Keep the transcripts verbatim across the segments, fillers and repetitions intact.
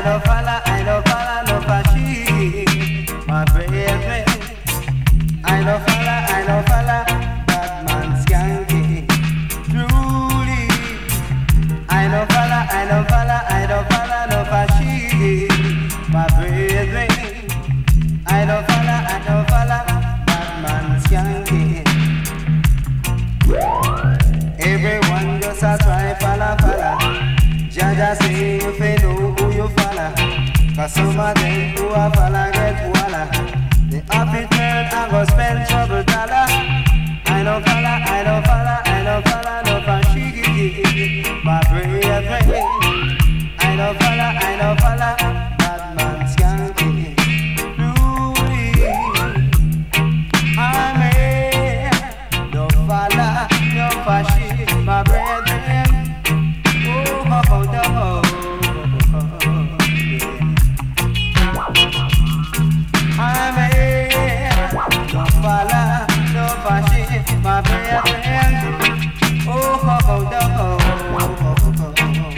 don't follow, I don't follow no fashion, my brethren. I don't follow, I don't follow bad man skanking. Truly, I don't follow, I don't follow, I don't follow no fashion, my brethren. I don't follow, I don't follow bad man skanking. Everyone just a try follow, follow. Jaja say if you know who you follow, cause some of them who a follow get walla. They up it turn and go spend trouble dollar. I don't follow, I don't follow, I don't follow no fashion, my brethren. I don't follow, I don't follow bad man skanking. Truly, I may don't follow no fashion, my brethren. My brethren, oh, oh, oh, oh, oh,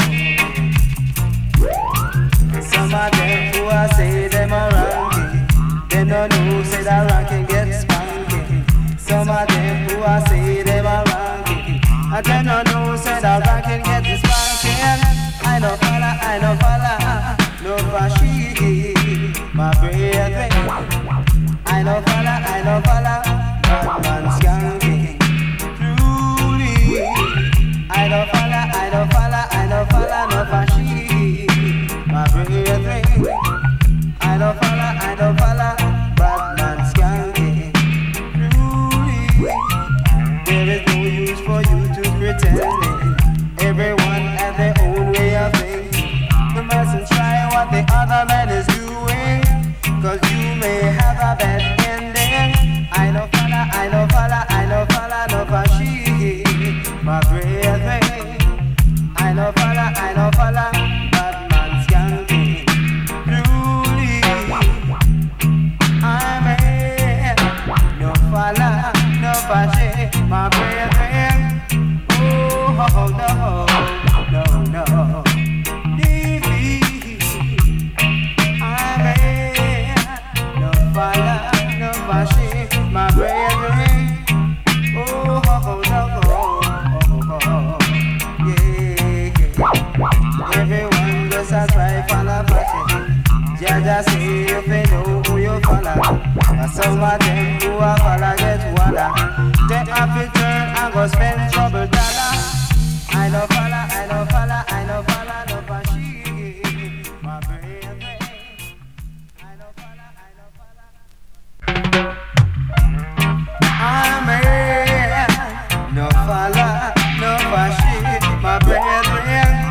oh. Some of them who I say them are ranking, they don't know say that ranking gets spanking. Some of them who I say them are ranking, and they don't know say that ranking gets spanking. I don't follow, I don't follow, no fashion, my brethren. I don't follow, I don't follow. Man's skanking. Truly, I don't follow, I don't follow, I don't follow no fashion, my brethren. I don't follow, I don't follow bad man's skanking. Truly, there is no use for you to pretend. Everyone has their own way of thinking. You mustn't try what the other man is doing, cause you may have a bad ending. I don't I don't follow, I don't follow no fashion, my brethren. I don't follow, I don't follow bad man skanking. Truly, I'm a no follow, no fashion, my brethren. Oh, oh, no, no, no. I'm a no follow, no fashion, my brethren. Everyone just a try follow fashion. Jaja say if you know who you follow, and some of them who a follow get walla. They have to turn and go spend trouble dollar. I don't follow, I don't follow, I don't follow no fashion, my brethren. I don't follow, I don't follow. I'm a no follow, no fashion, my brethren.